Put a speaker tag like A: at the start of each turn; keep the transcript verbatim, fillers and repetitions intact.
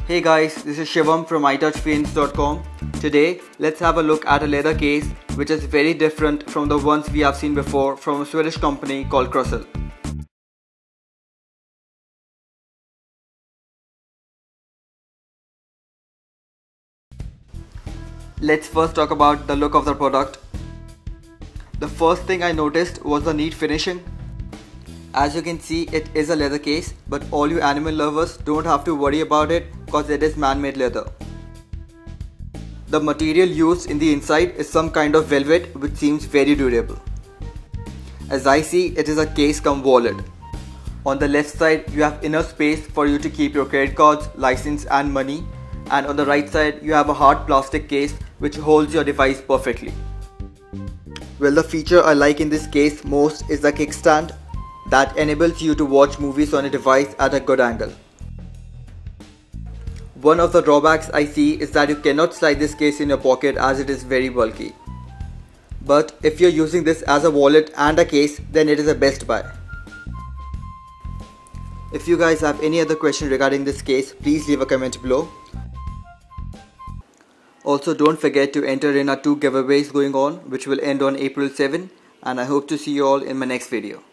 A: Hey guys, this is Shivam from i touch frames dot com. Today, let's have a look at a leather case which is very different from the ones we have seen before from a Swedish company called Krusell. Let's first talk about the look of the product. The first thing I noticed was the neat finishing. As you can see, it is a leather case, but all you animal lovers don't have to worry about it because it is man-made leather. The material used in the inside is some kind of velvet which seems very durable. As I see, it is a case cum wallet. On the left side, you have enough space for you to keep your credit cards, license and money, and on the right side, you have a hard plastic case which holds your device perfectly. Well, the feature I like in this case most is the kickstand that enables you to watch movies on a device at a good angle. One of the drawbacks I see is that you cannot slide this case in your pocket as it is very bulky. But if you're using this as a wallet and a case, then it is a best buy. If you guys have any other question regarding this case, please leave a comment below. Also, don't forget to enter in our two giveaways going on, which will end on April seventh, and I hope to see you all in my next video.